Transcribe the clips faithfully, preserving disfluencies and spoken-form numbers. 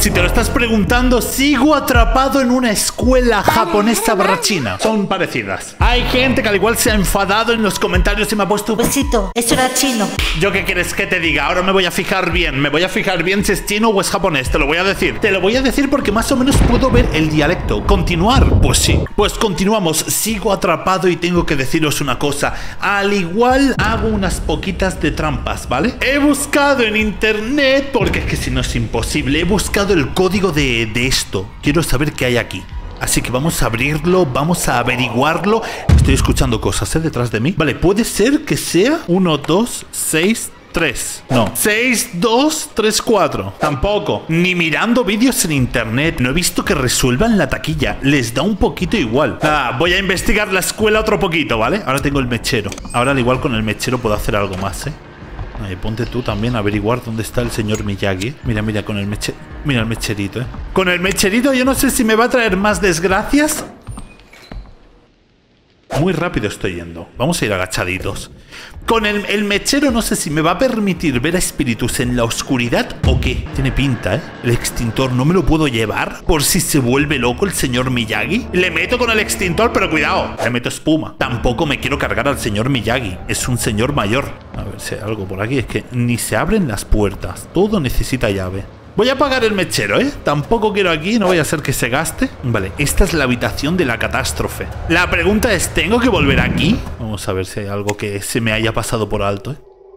Por si te lo estás preguntando, sigo atrapado en una escuela japonesa barra china. Son parecidas. Hay gente que al igual se ha enfadado en los comentarios y me ha puesto... Besito, eso era chino. ¿Yo qué quieres que te diga? Ahora me voy a fijar bien. Me voy a fijar bien si es chino o es japonés. Te lo voy a decir. Te lo voy a decir porque más o menos puedo ver el dialecto. ¿Continuar? Pues sí. Pues continuamos. Sigo atrapado y tengo que deciros una cosa. Al igual hago unas poquitas de trampas, ¿vale? He buscado en internet, porque es que si no es imposible. He buscado el código de, de esto. Quiero saber qué hay aquí. Así que vamos a abrirlo, vamos a averiguarlo. Estoy escuchando cosas, ¿eh? Detrás de mí. Vale, puede ser que sea uno, dos, seis, tres. No. seis, dos, tres, cuatro. Tampoco. Ni mirando vídeos en internet. No he visto que resuelvan la taquilla. Les da un poquito igual. Nada, voy a investigar la escuela otro poquito, ¿vale? Ahora tengo el mechero. Ahora al igual con el mechero puedo hacer algo más, ¿eh? Ahí, ponte tú también a averiguar dónde está el señor Miyagi. Mira, mira, con el meche... Mira el mecherito, ¿eh? Con el mecherito yo no sé si me va a traer más desgracias. Muy rápido estoy yendo. Vamos a ir agachaditos. Con el, el mechero no sé si me va a permitir ver a espíritus en la oscuridad o qué. Tiene pinta, ¿eh? El extintor no me lo puedo llevar por si se vuelve loco el señor Miyagi. Le meto con el extintor, pero cuidado, le meto espuma. Tampoco me quiero cargar al señor Miyagi. Es un señor mayor. A ver si hay algo por aquí. Es que ni se abren las puertas. Todo necesita llave. Voy a apagar el mechero, ¿eh? Tampoco quiero aquí, no vaya a ser que se gaste. Vale, esta es la habitación de la catástrofe. La pregunta es, ¿tengo que volver aquí? Vamos a ver si hay algo que se me haya pasado por alto, ¿eh?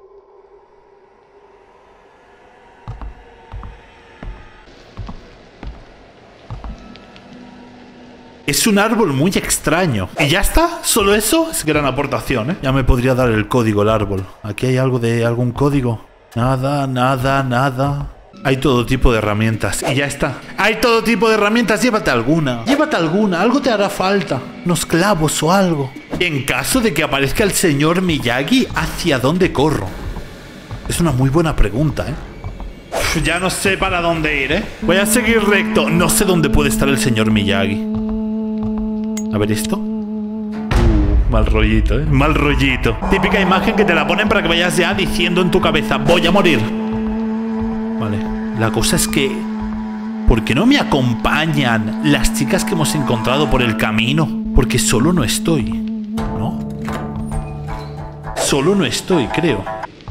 Es un árbol muy extraño. ¿Y ya está? ¿Solo eso? Es gran aportación, ¿eh? Ya me podría dar el código el árbol. ¿Aquí hay algo de algún código? Nada, nada, nada... Hay todo tipo de herramientas. Y ya está. Hay todo tipo de herramientas. Llévate alguna. Llévate alguna. Algo te hará falta. Unos clavos o algo. En caso de que aparezca el señor Miyagi, ¿hacia dónde corro? Es una muy buena pregunta, ¿eh? Uf, ya no sé para dónde ir, ¿eh? Voy a seguir recto. No sé dónde puede estar el señor Miyagi. A ver esto. Uh, mal rollito, ¿eh? Mal rollito. Típica imagen que te la ponen para que vayas ya diciendo en tu cabeza, voy a morir. Vale. La cosa es que... ¿por qué no me acompañan las chicas que hemos encontrado por el camino? Porque solo no estoy, ¿no? Solo no estoy, creo.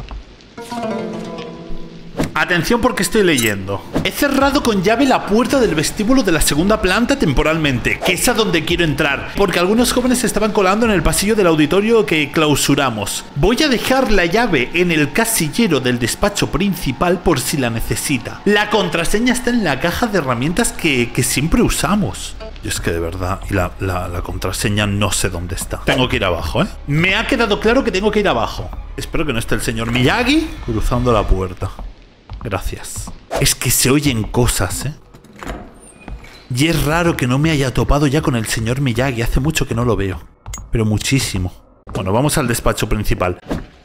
Atención porque estoy leyendo. He cerrado con llave la puerta del vestíbulo de la segunda planta temporalmente, que es a donde quiero entrar, porque algunos jóvenes se estaban colando en el pasillo del auditorio que clausuramos. Voy a dejar la llave en el casillero del despacho principal por si la necesita. La contraseña está en la caja de herramientas que, que siempre usamos. Y es que de verdad, y la, la, la contraseña no sé dónde está. Tengo que ir abajo, ¿eh? Me ha quedado claro que tengo que ir abajo. Espero que no esté el señor Miyagi cruzando la puerta. Gracias. Es que se oyen cosas, ¿eh? Y es raro que no me haya topado ya con el señor Miyagi. Hace mucho que no lo veo. Pero muchísimo. Bueno, vamos al despacho principal.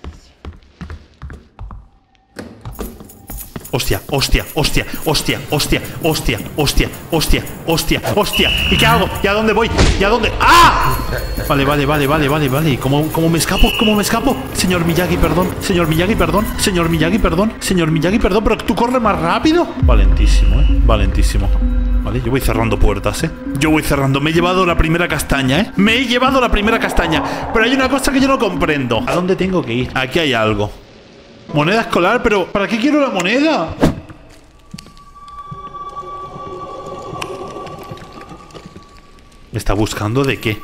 Hostia, hostia, hostia, hostia, hostia, hostia, hostia, hostia, hostia, hostia. ¿Y qué hago? ¿Y a dónde voy? ¿Y a dónde? ¡Ah! Vale, vale, vale, vale, vale, vale. ¿Y cómo, cómo me escapo? ¿Cómo me escapo? Señor Miyagi, perdón. Señor Miyagi, perdón. Señor Miyagi, perdón. Señor Miyagi, perdón. Pero tú corres más rápido. Valentísimo, ¿eh? Valentísimo. Vale, yo voy cerrando puertas, ¿eh? Yo voy cerrando. Me he llevado la primera castaña, ¿eh? Me he llevado la primera castaña. Pero hay una cosa que yo no comprendo. ¿A dónde tengo que ir? Aquí hay algo. Moneda escolar, pero ¿para qué quiero la moneda? ¿Me está buscando de qué?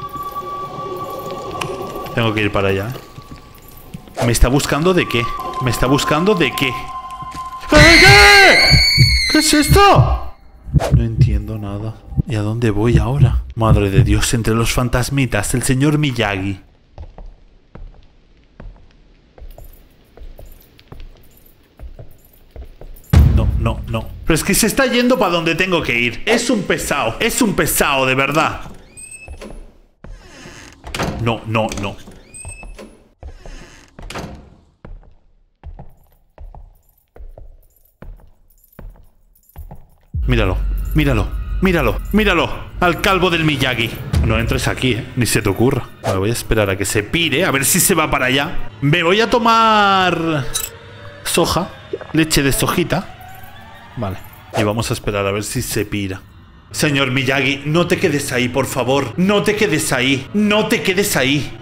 Tengo que ir para allá. ¿Me está buscando de qué? ¿Me está buscando de qué? ¿Qué? ¿Qué es esto? No entiendo nada. ¿Y a dónde voy ahora? Madre de Dios, entre los fantasmitas, el señor Miyagi. No, no, no. Pero es que se está yendo para donde tengo que ir. Es un pesado. Es un pesado, de verdad. No, no, no. Míralo, míralo, míralo, míralo. Al calvo del Miyagi. No entres aquí, ¿eh? Ni se te ocurra. Vale, voy a esperar a que se pire, a ver si se va para allá. Me voy a tomar soja, leche de sojita. Vale. Y vamos a esperar a ver si se pira. Señor Miyagi, no te quedes ahí, por favor. No te quedes ahí. No te quedes ahí.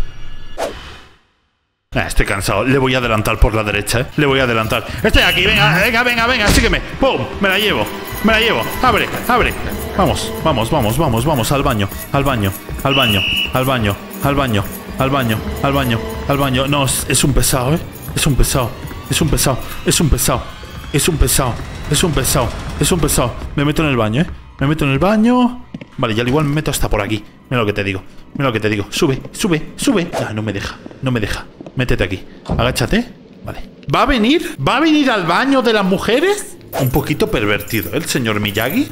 Ah, estoy cansado. Le voy a adelantar por la derecha, ¿eh? Le voy a adelantar. Estoy aquí. Venga, venga, venga, venga. Sígueme. ¡Pum! Me la llevo. Me la llevo. Abre, abre. Vamos, vamos, vamos, vamos, vamos. Al baño, al baño, al baño, al baño, al baño, al baño, al baño, al baño. No, es, es un pesado, ¿eh? Es un pesado. Es un pesado. Es un pesado. Es un pesado. Es un pesado. Es un pesado. Me meto en el baño, ¿eh? Me meto en el baño. Vale, ya al igual me meto hasta por aquí. Mira lo que te digo. Mira lo que te digo. Sube, sube, sube. Ah, no me deja. No me deja. Métete aquí. Agáchate. Vale. ¿Va a venir? ¿Va a venir al baño de las mujeres? Un poquito pervertido, ¿eh? El señor Miyagi.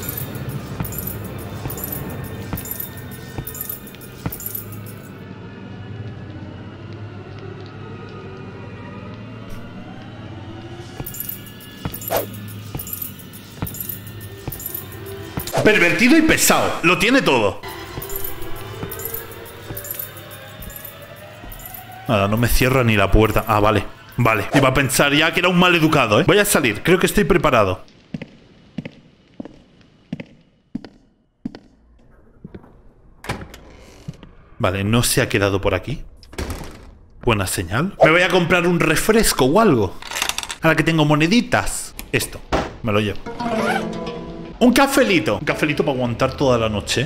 Pervertido y pesado. Lo tiene todo. Nada, no me cierra ni la puerta. Ah, vale. Vale. Iba a pensar ya que era un mal educado, ¿eh? Voy a salir. Creo que estoy preparado. Vale, no se ha quedado por aquí. Buena señal. Me voy a comprar un refresco o algo. Ahora que tengo moneditas. Esto. Me lo llevo. Un cafelito. Un cafelito para aguantar toda la noche.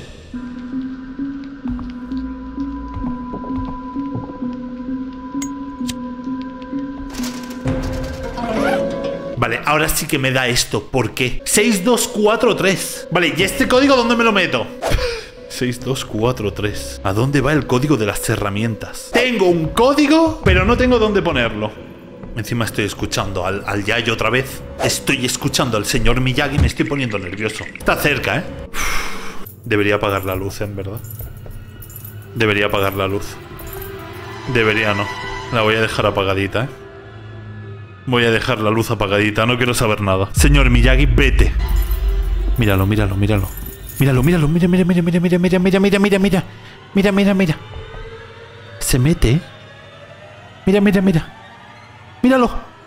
Vale, ahora sí que me da esto. ¿Por qué? seis dos cuatro tres. Vale, ¿y este código dónde me lo meto? seis dos cuatro tres. ¿A dónde va el código de las herramientas? Tengo un código, pero no tengo dónde ponerlo. Encima estoy escuchando al, al Yayo otra vez. Estoy escuchando al señor Miyagi y me estoy poniendo nervioso. Está cerca, ¿eh? Uf, debería apagar la luz, en verdad. Debería apagar la luz. Debería no. La voy a dejar apagadita, ¿eh? Voy a dejar la luz apagadita. No quiero saber nada. Señor Miyagi, vete. Míralo, míralo, míralo. Míralo, míralo, mira, mira, mira, mira, mira, mira, mira, mira, mira, mira. Mira, mira, mira. Se mete. Mira, mira, mira. ¡Míralo!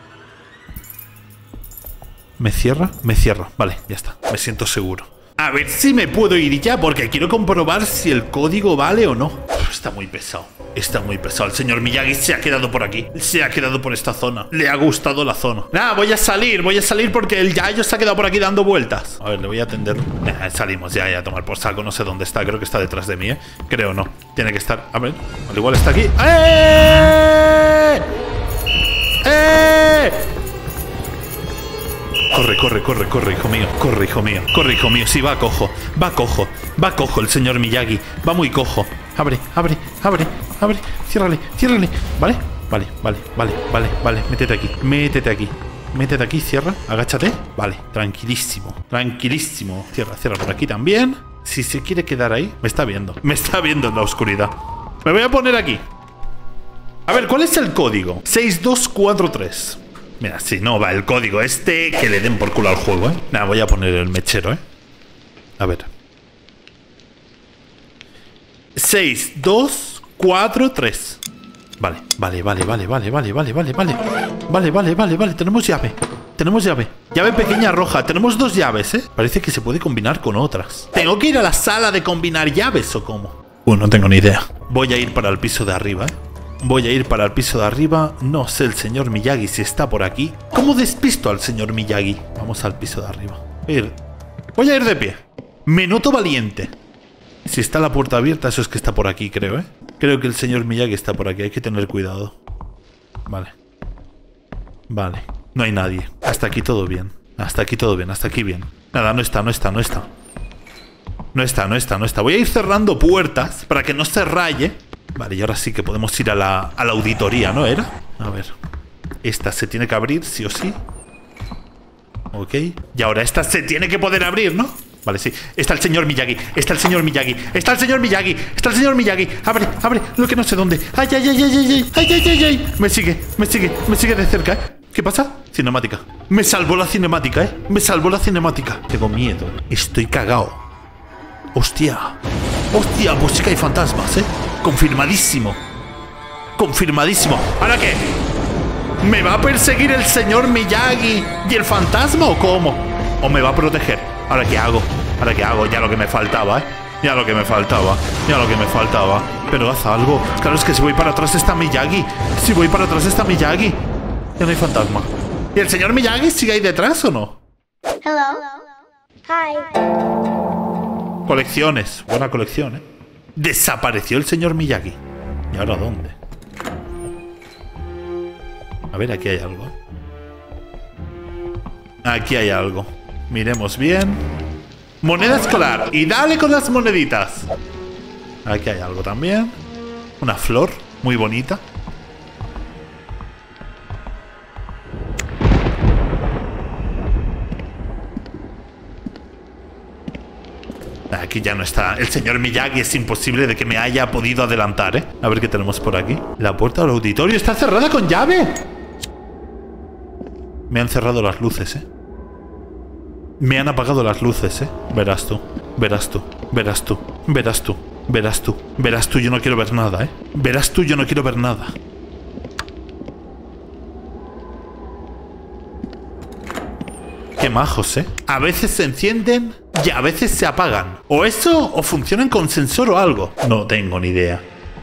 ¿Me cierra? Me cierra. Vale, ya está. Me siento seguro. A ver si me puedo ir ya, porque quiero comprobar si el código vale o no. Uf, está muy pesado. Está muy pesado. El señor Miyagi se ha quedado por aquí. Se ha quedado por esta zona. Le ha gustado la zona. Nada, voy a salir. Voy a salir porque el Yayo se ha quedado por aquí dando vueltas. A ver, le voy a atender. Nah, salimos ya, ya a tomar por saco. No sé dónde está. Creo que está detrás de mí, ¿eh? Creo no. Tiene que estar. A ver. Al igual está aquí. ¡Eh! ¡Eh! Corre, corre, corre, corre, hijo mío. Corre, hijo mío. Corre, hijo mío. Sí, va cojo. Va cojo. Va cojo el señor Miyagi. Va muy cojo. Abre, abre, abre, abre. Ciérrale, ciérrale. ¿Vale? Vale, vale, vale, vale, vale. Métete aquí. Métete aquí. Métete aquí, cierra. Agáchate. Vale, tranquilísimo. Tranquilísimo. Cierra, cierra por aquí también. Si se quiere quedar ahí, me está viendo. Me está viendo en la oscuridad. Me voy a poner aquí. A ver, ¿cuál es el código? seis dos cuatro tres. Mira, si no va el código este, que le den por culo al juego, ¿eh? Nada, voy a poner el mechero, ¿eh? A ver. seis dos cuatro tres. Vale, vale, vale, vale, vale, vale, vale, vale, vale. Vale, vale, vale, vale. Tenemos llave. Tenemos llave. Llave pequeña roja. Tenemos dos llaves, ¿eh? Parece que se puede combinar con otras. ¿Tengo que ir a la sala de combinar llaves o cómo? Uh, no tengo ni idea. Voy a ir para el piso de arriba, ¿eh? Voy a ir para el piso de arriba. No sé el señor Miyagi si está por aquí. ¿Cómo despisto al señor Miyagi? Vamos al piso de arriba. Voy a ir, Voy a ir de pie. Me noto valiente. Si está la puerta abierta, eso es que está por aquí, creo, ¿eh? Creo que el señor Miyagi está por aquí. Hay que tener cuidado. Vale. Vale. No hay nadie. Hasta aquí todo bien. Hasta aquí todo bien. Hasta aquí bien. Nada, no está, no está, no está. No está, no está, no está. Voy a ir cerrando puertas para que no se raye. Vale, y ahora sí que podemos ir a la, a la auditoría, ¿no era? A ver. Esta se tiene que abrir, sí o sí. Ok. Y ahora esta se tiene que poder abrir, ¿no? Vale, sí. Está el señor Miyagi. Está el señor Miyagi. Está el señor Miyagi. Está el señor Miyagi. Abre, abre. Lo que no sé dónde. Ay, ay, ay, ay, ay, ay. Ay, ay, ay, ay. Me sigue, me sigue, me sigue de cerca, ¿eh? ¿Qué pasa? Cinemática. Me salvó la cinemática, ¿eh? Me salvó la cinemática. Tengo miedo. Estoy cagao. Hostia. Hostia, pues sí que hay fantasmas, ¿eh? Confirmadísimo. Confirmadísimo. ¿Ahora qué? ¿Me va a perseguir el señor Miyagi y el fantasma o cómo? ¿O me va a proteger? ¿Ahora qué hago? ¿Ahora qué hago? Ya lo que me faltaba, ¿eh? Ya lo que me faltaba. Ya lo que me faltaba. Pero haz algo. Claro, es que si voy para atrás está Miyagi. Si voy para atrás está Miyagi. Ya no hay fantasma. ¿Y el señor Miyagi sigue ahí detrás o no? Hello. Hi. Colecciones. Buena colección, ¿eh? Desapareció el señor Miyagi. ¿Y ahora dónde? A ver, aquí hay algo. Aquí hay algo. Miremos bien. Moneda escolar. Y dale con las moneditas. Aquí hay algo también. Una flor muy bonita. Aquí ya no está. El señor Miyagi es imposible de que me haya podido adelantar, ¿eh? A ver qué tenemos por aquí. La puerta del auditorio está cerrada con llave. Me han cerrado las luces, ¿eh? Me han apagado las luces, ¿eh? Verás tú, verás tú, verás tú, verás tú, verás tú, verás tú, yo no quiero ver nada, ¿eh? Verás tú, yo no quiero ver nada. Qué majos, ¿eh? A veces se encienden y a veces se apagan. O eso, o funcionan con sensor o algo. No tengo ni idea.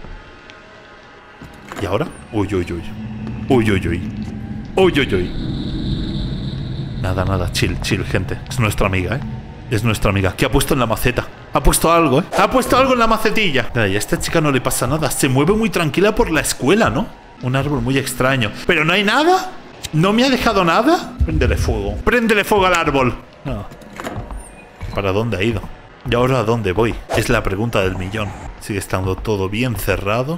¿Y ahora? Uy, uy, uy. Uy, uy, uy. Uy, uy, uy. Nada, nada, chill, chill, gente. Es nuestra amiga, ¿eh? Es nuestra amiga. ¿Qué ha puesto en la maceta? Ha puesto algo, ¿eh? Ha puesto algo en la macetilla. Y a esta chica no le pasa nada. Se mueve muy tranquila por la escuela, ¿no? Un árbol muy extraño. ¿Pero no hay nada? ¿No me ha dejado nada? Préndele fuego. Préndele fuego al árbol. No. ¿Para dónde ha ido? ¿Y ahora a dónde voy? Es la pregunta del millón. Sigue estando todo bien cerrado.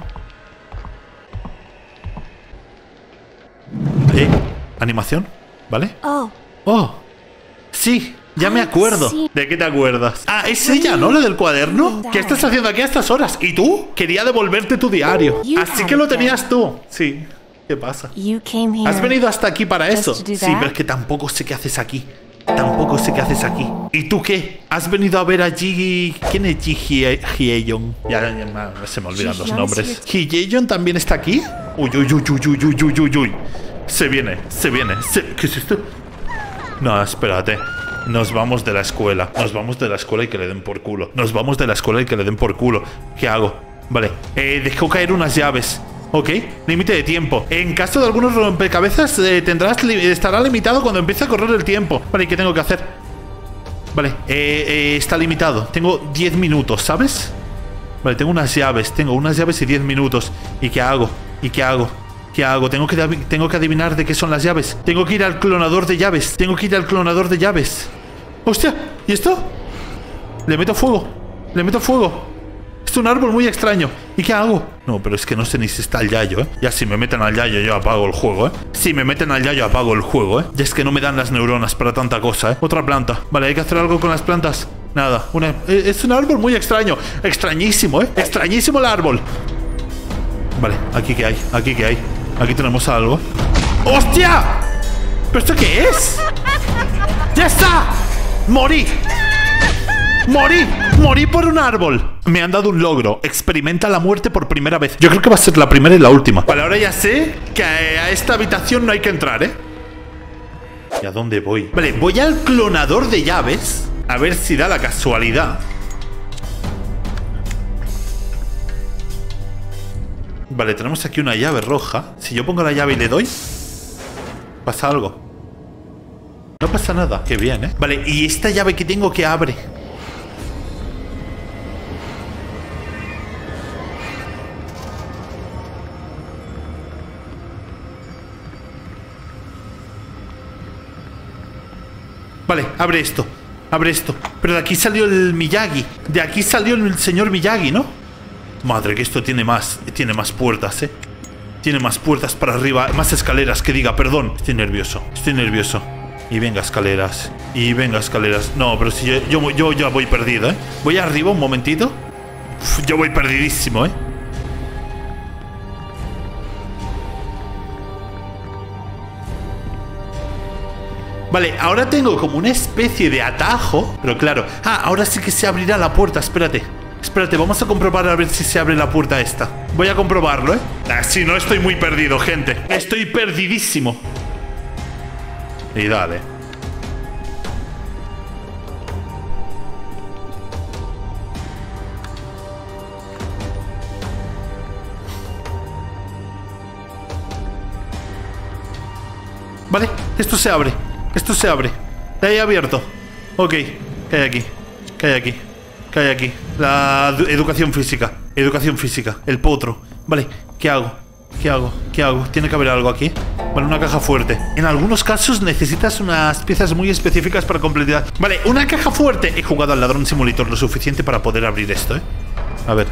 ¿Eh? ¿Animación? ¿Vale? Oh. Oh, sí, ya me acuerdo. ¿De qué te acuerdas? Ah, es ella, ¿no? La del cuaderno. ¿Qué estás haciendo aquí a estas horas? ¿Y tú? Quería devolverte tu diario. Así que lo tenías tú. Sí. ¿Qué pasa? ¿Has venido hasta aquí para eso? Sí, pero es que tampoco sé qué haces aquí. Tampoco sé qué haces aquí. ¿Y tú qué? ¿Has venido a ver a Ji... ¿Quién es Ji Hye-yeon? Ya, ya, ya se me olvidan los nombres. ¿Hye-yeon también está aquí? Uy, uy, uy, uy, uy, uy, uy, uy, uy. Se viene, se viene. Se... ¿Qué es esto? No, espérate. Nos vamos de la escuela. Nos vamos de la escuela y que le den por culo. Nos vamos de la escuela y que le den por culo. ¿Qué hago? Vale. Eh, dejó caer unas llaves. Ok. Límite de tiempo. En caso de algunos rompecabezas, eh, tendrás li estará limitado cuando empiece a correr el tiempo. Vale, ¿y qué tengo que hacer? Vale. Eh, eh, está limitado. Tengo diez minutos, ¿sabes? Vale, tengo unas llaves. Tengo unas llaves y diez minutos. ¿Y qué hago? ¿Y qué hago? ¿Qué hago? Tengo que, tengo que adivinar de qué son las llaves. Tengo que ir al clonador de llaves. Tengo que ir al clonador de llaves. ¡Hostia! ¿Y esto? Le meto fuego. Le meto fuego. Es un árbol muy extraño. ¿Y qué hago? No, pero es que no sé ni si está el yayo, ¿eh? Ya si me meten al yayo yo apago el juego, ¿eh? Si me meten al yayo apago el juego, ¿eh? Ya es que no me dan las neuronas para tanta cosa, ¿eh? Otra planta. Vale, hay que hacer algo con las plantas. Nada. Una... Es un árbol muy extraño. Extrañísimo, ¿eh? Extrañísimo el árbol. Vale, aquí qué hay. Aquí qué hay. Aquí tenemos algo. ¡Hostia! ¿Pero esto qué es? ¡Ya está! ¡Morí! ¡Morí! ¡Morí por un árbol! Me han dado un logro. Experimenta la muerte por primera vez. Yo creo que va a ser la primera y la última. Vale, ahora ya sé que a esta habitación no hay que entrar, ¿eh? ¿Y a dónde voy? Vale, voy al clonador de llaves. A ver si da la casualidad. Vale, tenemos aquí una llave roja. Si yo pongo la llave y le doy, pasa algo. No pasa nada. Qué bien, ¿eh? Vale, ¿y esta llave que tengo que abre? Vale, abre esto. Abre esto. Pero de aquí salió el Miyagi. De aquí salió el señor Miyagi, ¿no? Madre, que esto tiene más. Tiene más puertas, ¿eh? Tiene más puertas para arriba. Más escaleras, que diga, perdón. Estoy nervioso. Estoy nervioso. Y venga, escaleras. Y venga, escaleras. No, pero si yo, yo, yo ya voy perdido, ¿eh? Voy arriba un momentito. Uf, yo voy perdidísimo, ¿eh? Vale, ahora tengo como una especie de atajo. Pero claro. Ah, ahora sí que se abrirá la puerta. Espérate. Espérate, vamos a comprobar a ver si se abre la puerta esta. Voy a comprobarlo, ¿eh? Ah, sí, no estoy muy perdido, gente. Estoy perdidísimo. Y dale. Vale, esto se abre. Esto se abre. Está ahí abierto. Ok, ¿qué hay aquí? ¿Qué hay aquí? ¿Qué hay aquí? La educación física. Educación física. El potro. Vale, ¿qué hago? ¿Qué hago? ¿Qué hago? Tiene que haber algo aquí. Vale, una caja fuerte. En algunos casos necesitas unas piezas muy específicas para completar. Vale, una caja fuerte. He jugado al ladrón simulator lo suficiente para poder abrir esto, ¿eh? A ver.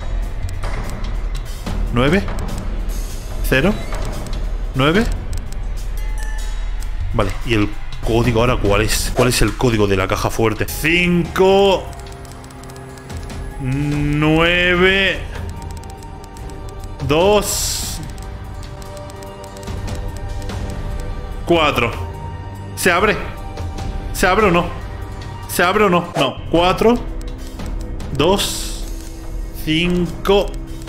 Nueve. Cero. Nueve. Vale, ¿y el código ahora cuál es? ¿Cuál es el código de la caja fuerte? Cinco. Nueve. Dos. Cuatro. ¿Se abre? ¿Se abre o no? ¿Se abre o no? No. Cuatro. Dos. Cinco.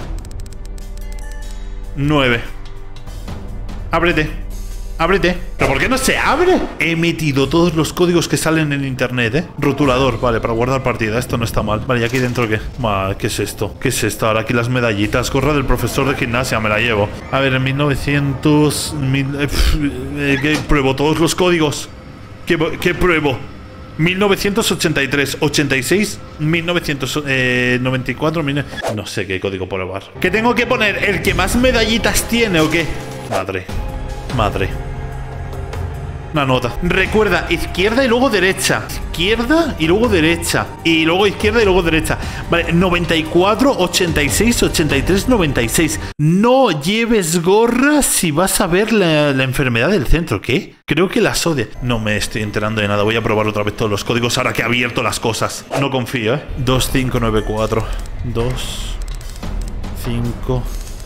Nueve. Ábrete. Ábrete. ¿Pero por qué no se abre? He metido todos los códigos que salen en internet, ¿eh? Rotulador, vale, para guardar partida. Esto no está mal. Vale, ¿y aquí dentro qué? Ma, ¿qué es esto? ¿Qué es esto? Ahora aquí las medallitas. Gorra del profesor de gimnasia, me la llevo. A ver, en mil novecientos... Mil, eh, eh, ¿qué pruebo? Todos los códigos. ¿Qué, qué pruebo? mil novecientos ochenta y tres, ochenta y seis, mil novecientos noventa y cuatro, mil... No sé qué código probar. ¿Qué tengo que poner? ¿El que más medallitas tiene o qué? Madre. Madre. Una nota. Recuerda, izquierda y luego derecha. Izquierda y luego derecha. Y luego izquierda y luego derecha. Vale, noventa y cuatro, ochenta y seis, ochenta y tres, noventa y seis. No lleves gorra si vas a ver la, la enfermedad del centro. ¿Qué? Creo que las odia. No me estoy enterando de nada. Voy a probar otra vez todos los códigos ahora que he abierto las cosas. No confío, ¿eh? dos cinco nueve cuatro. dos cinco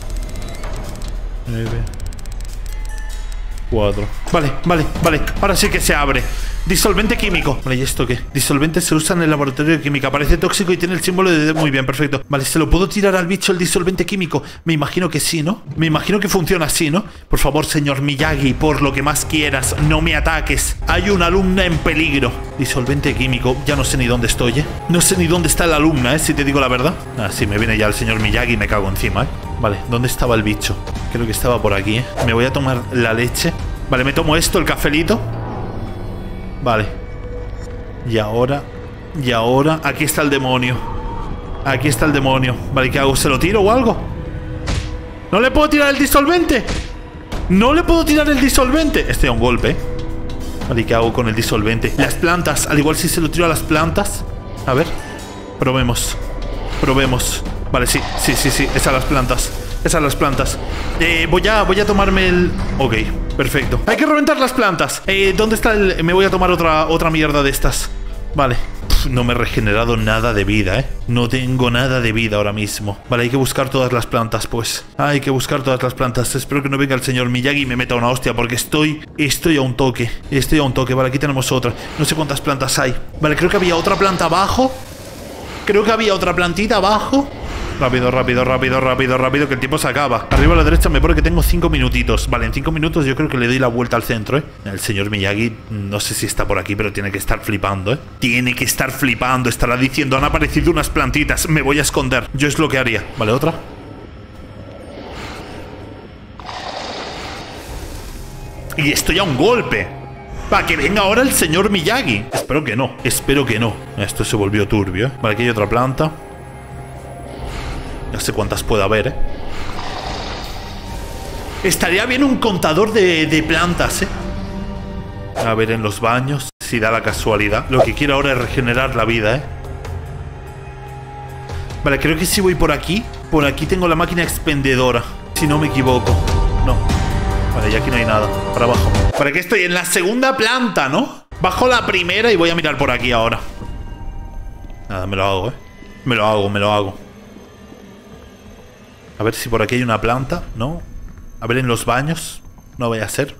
nueve cuatro. Vale, vale, vale. Ahora sí que se abre. Disolvente químico. Vale, ¿y esto qué? Disolvente se usa en el laboratorio de química. Parece tóxico y tiene el símbolo de... Muy bien, perfecto. Vale, ¿se lo puedo tirar al bicho el disolvente químico? Me imagino que sí, ¿no? Me imagino que funciona así, ¿no? Por favor, señor Miyagi, por lo que más quieras, no me ataques. Hay una alumna en peligro. Disolvente químico. Ya no sé ni dónde estoy, ¿eh? No sé ni dónde está la alumna, ¿eh? Si te digo la verdad. Ah, sí, me viene ya el señor Miyagi y me cago encima, ¿eh? Vale, ¿dónde estaba el bicho? Creo que estaba por aquí, ¿eh? Me voy a tomar la leche. Vale, me tomo esto, el cafelito. Vale. Y ahora... Y ahora... Aquí está el demonio. Aquí está el demonio. Vale, ¿qué hago? ¿Se lo tiro o algo? ¿No le puedo tirar el disolvente? ¿No le puedo tirar el disolvente? Estoy a un golpe, ¿eh? Vale, ¿y qué hago con el disolvente? Las plantas. Al igual si se lo tiro a las plantas. A ver. Probemos. Probemos. Vale, sí, sí, sí, sí. Esas las plantas. Esas las plantas. Eh, voy a, voy a tomarme el... Ok, perfecto. Hay que reventar las plantas. Eh, ¿dónde está el...? Me voy a tomar otra, otra mierda de estas. Vale. Pff, no me he regenerado nada de vida, ¿eh? No tengo nada de vida ahora mismo. Vale, hay que buscar todas las plantas, pues. Hay que buscar todas las plantas. Espero que no venga el señor Miyagi y me meta una hostia, porque estoy... Estoy a un toque. Estoy a un toque. Vale, aquí tenemos otra. No sé cuántas plantas hay. Vale, creo que había otra planta abajo. Creo que había otra plantita abajo. Rápido, rápido, rápido, rápido, rápido, que el tiempo se acaba. Arriba a la derecha me pone que tengo cinco minutitos. Vale, en cinco minutos yo creo que le doy la vuelta al centro, ¿eh? El señor Miyagi, no sé si está por aquí, pero tiene que estar flipando, ¿eh? Tiene que estar flipando. Estará diciendo, han aparecido unas plantitas, me voy a esconder. Yo es lo que haría. Vale, otra. Y estoy a un golpe. Para que venga ahora el señor Miyagi. Espero que no, espero que no. Esto se volvió turbio, ¿eh? Vale, aquí hay otra planta. No sé cuántas puede haber, ¿eh? Estaría bien un contador de, de plantas, ¿eh? A ver, en los baños, si da la casualidad. Lo que quiero ahora es regenerar la vida, ¿eh? Vale, creo que si voy por aquí. Por aquí tengo la máquina expendedora, si no me equivoco. No. Vale, y aquí no hay nada. Para abajo. Vale, que estoy en la segunda planta, ¿no? Bajo la primera y voy a mirar por aquí ahora. Nada, me lo hago, ¿eh? Me lo hago, me lo hago. A ver si por aquí hay una planta. No. A ver en los baños. No vaya a ser.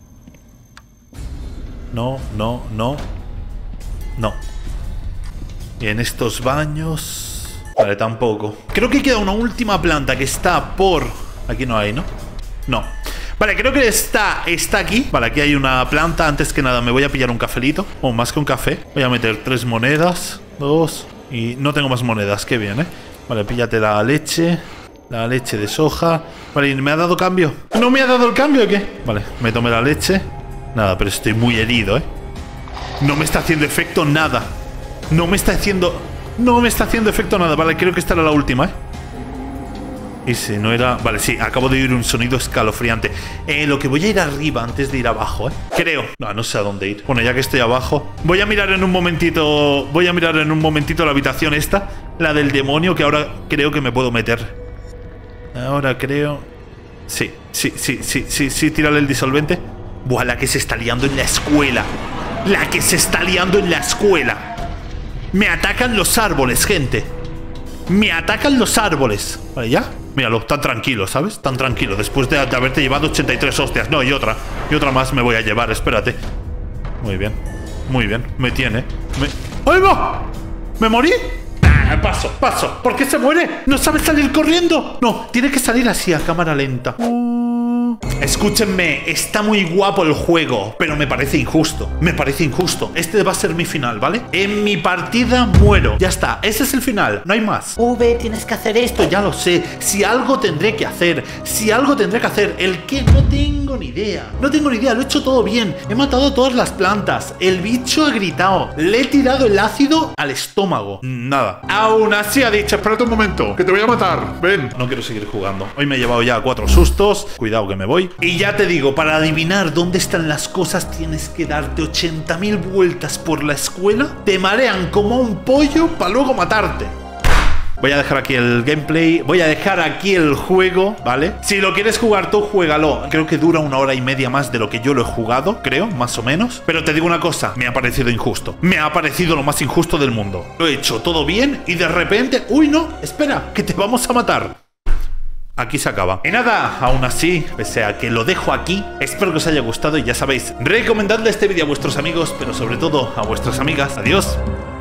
No, no, no. No. Y en estos baños... Vale, tampoco. Creo que queda una última planta que está por... Aquí no hay, ¿no? No. Vale, creo que está, está aquí. Vale, aquí hay una planta. Antes que nada me voy a pillar un cafelito. O más que un café. Voy a meter tres monedas. Dos. Y no tengo más monedas. Qué bien, ¿eh? Vale, píllate la leche. La leche de soja. Vale, ¿me ha dado cambio? ¿No me ha dado el cambio o qué? Vale, me tomé la leche. Nada, pero estoy muy herido, ¿eh? No me está haciendo efecto nada. No me está haciendo... No me está haciendo efecto nada. Vale, creo que esta era la última, ¿eh? Y si no era... Vale, sí, acabo de oír un sonido escalofriante. Eh, lo que voy a ir arriba antes de ir abajo, ¿eh? Creo. No, no sé a dónde ir. Bueno, ya que estoy abajo, voy a mirar en un momentito... Voy a mirar en un momentito la habitación esta. La del demonio, que ahora creo que me puedo meter. Ahora creo... Sí, sí, sí, sí, sí, sí, tírale el disolvente. Buah, la que se está liando en la escuela. La que se está liando en la escuela. Me atacan los árboles, gente. Me atacan los árboles. Vale, ¿ya? Míralo, tan tranquilo, ¿sabes? Tan tranquilo. Después de, de haberte llevado ochenta y tres hostias. No, y otra. Y otra más me voy a llevar, espérate. Muy bien. Muy bien. Me tiene. Me... ¡Ahí va! ¿Me morí? Ah, paso, paso. ¿Por qué se muere? ¿No sabe salir corriendo? No, tiene que salir así a cámara lenta. Uh... Escúchenme, está muy guapo el juego, pero me parece injusto. Me parece injusto. Este va a ser mi final, ¿vale? En mi partida muero. Ya está, ese es el final, no hay más. V, tienes que hacer esto, ya lo sé. Si algo tendré que hacer, si algo tendré que hacer. El que no tengo ni idea. No tengo ni idea, lo he hecho todo bien. He matado todas las plantas. El bicho ha gritado. Le he tirado el ácido al estómago. Nada. Aún así ha dicho, espérate un momento, que te voy a matar. Ven. No quiero seguir jugando. Hoy me he llevado ya cuatro sustos. Cuidado que me voy. Y ya te digo, para adivinar dónde están las cosas tienes que darte ochenta mil vueltas por la escuela. Te marean como un pollo para luego matarte. Voy a dejar aquí el gameplay. Voy a dejar aquí el juego, ¿vale? Si lo quieres jugar tú, juégalo. Creo que dura una hora y media más de lo que yo lo he jugado, creo, más o menos. Pero te digo una cosa, me ha parecido injusto. Me ha parecido lo más injusto del mundo. Lo he hecho todo bien y de repente... ¡Uy, no! Espera, que te vamos a matar. Aquí se acaba. Y nada, aún así, pese a que lo dejo aquí, espero que os haya gustado y ya sabéis, recomendadle este vídeo a vuestros amigos, pero sobre todo a vuestras amigas. Adiós.